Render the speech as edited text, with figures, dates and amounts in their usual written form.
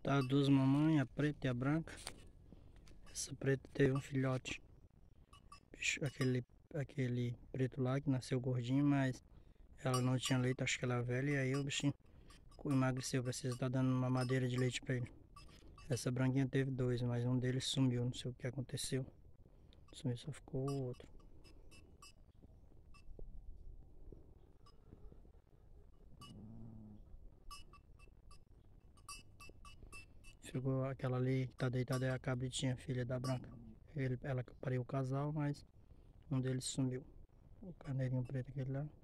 Tá, duas mamães, a preta e a branca. Essa preta teve um filhote. Aquele preto lá que nasceu gordinho, mas ela não tinha leite, acho que ela é velha. E aí o bichinho emagreceu, precisa estar dando uma madeira de leite pra ele. Essa branquinha teve dois, mas um deles sumiu, não sei o que aconteceu. Sumiu, só ficou o outro. Ficou aquela ali que tá deitada, é a cabritinha, filha da branca. Ela pariu o casal, mas um deles sumiu. O carneirinho preto aquele lá.